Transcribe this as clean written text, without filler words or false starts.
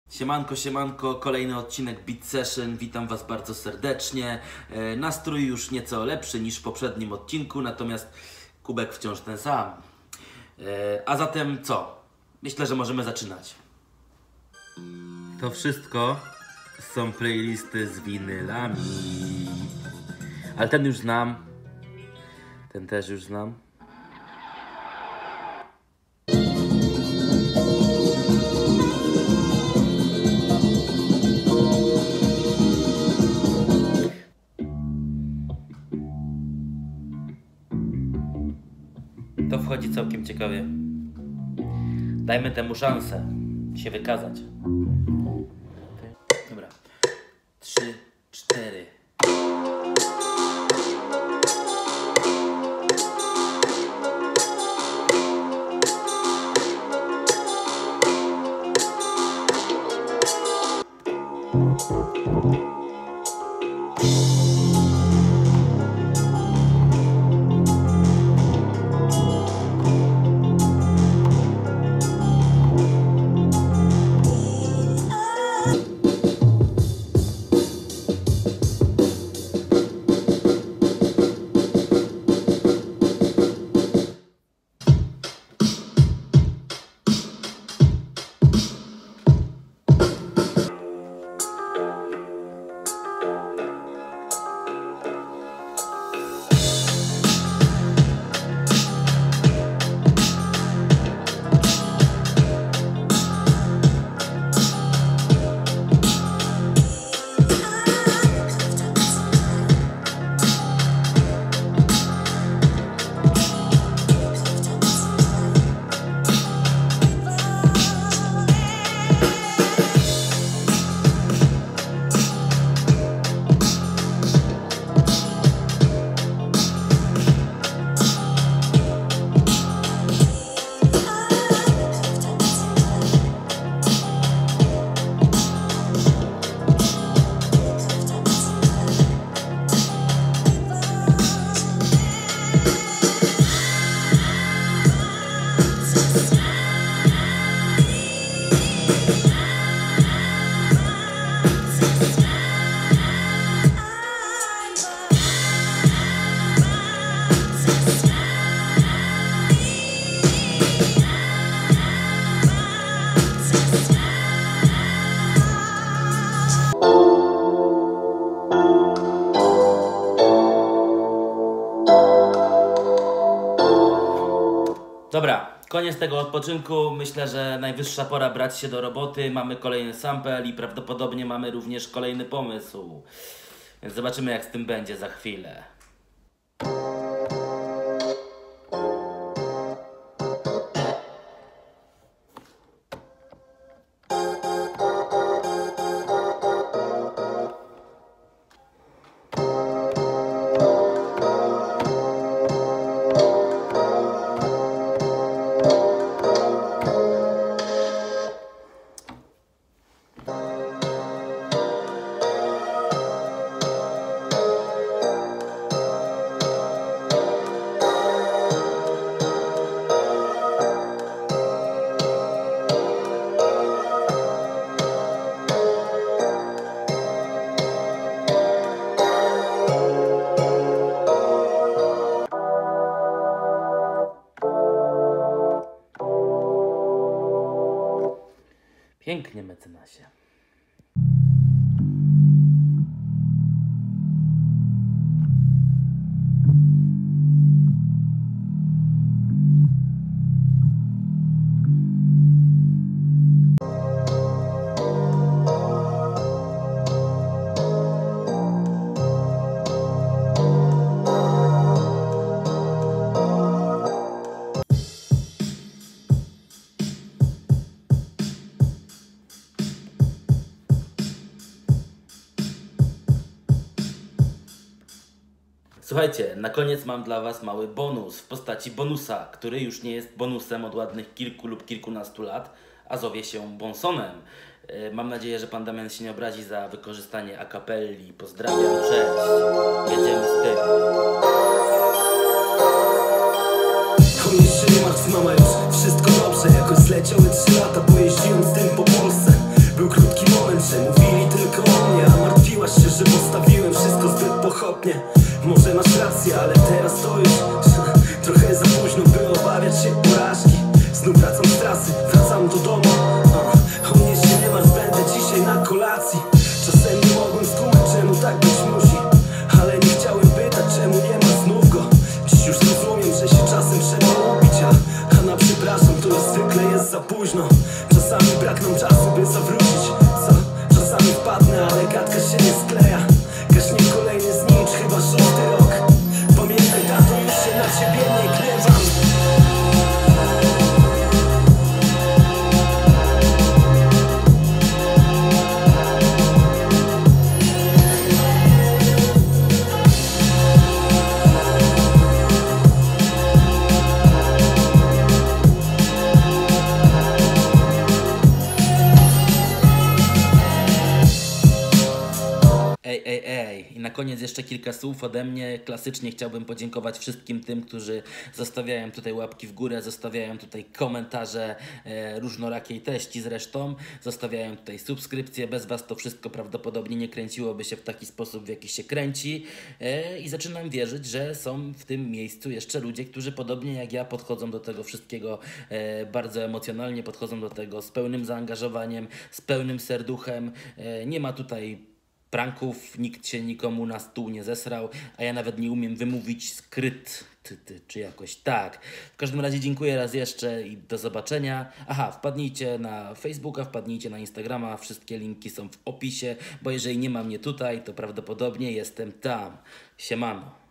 Siemanko, siemanko, kolejny odcinek Beat Session, witam Was bardzo serdecznie. Nastrój już nieco lepszy niż w poprzednim odcinku, natomiast kubek wciąż ten sam. A zatem co? Myślę, że możemy zaczynać. To wszystko są playlisty z winylami. Ale ten już znam. Ten też już znam. To wchodzi całkiem ciekawie. Dajmy temu szansę się wykazać. Dobra. 3, 4. Dobra, koniec tego odpoczynku. Myślę, że najwyższa pora brać się do roboty. Mamy kolejny sample i prawdopodobnie mamy również kolejny pomysł. Więc zobaczymy, jak z tym będzie za chwilę. Pięknie, mecenasie. Słuchajcie, na koniec mam dla Was mały bonus w postaci bonusa, który już nie jest bonusem od ładnych kilku lub kilkunastu lat, a zowie się bonsonem. Mam nadzieję, że Pan Damian się nie obrazi za wykorzystanie a cappelli. Pozdrawiam, cześć. Jedziemy z tym. Koniecznie Max, mama już wszystko dobrze. Jakoś zleciały 3 lata, pojeździłem z tym po Polsce. Był krótki wielokrotnie. Może masz rację, ale teraz to już trochę za późno, by obawiać się porażki. Znów wracam z trasy, wracam do domu. O mnie się nie martw, będę dzisiaj na kolacji. Czasem nie mogłem skumać, czemu tak być musi, ale nie chciałem pytać, czemu nie ma znów go. Dziś już rozumiem, że się czasem trzeba upić, a na przepraszam to już zwykle jest za późno. Czasami brak nam czasu, by zawrócić. Co? Czasami wpadnę, ale gadka się nie skleja. Gaśnie kolejny znicz, chyba 6. rok. Pamiętaj, tato, już się na ciebie nie gniewam. Ej, i na koniec jeszcze kilka słów ode mnie. Klasycznie chciałbym podziękować wszystkim tym, którzy zostawiają tutaj łapki w górę, zostawiają tutaj komentarze różnorakiej treści zresztą, zostawiają tutaj subskrypcje. Bez was to wszystko prawdopodobnie nie kręciłoby się w taki sposób, w jaki się kręci, i zaczynam wierzyć, że są w tym miejscu jeszcze ludzie, którzy podobnie jak ja podchodzą do tego wszystkiego bardzo emocjonalnie, podchodzą do tego z pełnym zaangażowaniem, z pełnym serduchem. Nie ma tutaj pranków, nikt się nikomu na stół nie zesrał, a ja nawet nie umiem wymówić skryt, czy jakoś tak. W każdym razie dziękuję raz jeszcze i do zobaczenia. Aha, wpadnijcie na Facebooka, wpadnijcie na Instagrama, wszystkie linki są w opisie, bo jeżeli nie ma mnie tutaj, to prawdopodobnie jestem tam. Siemano.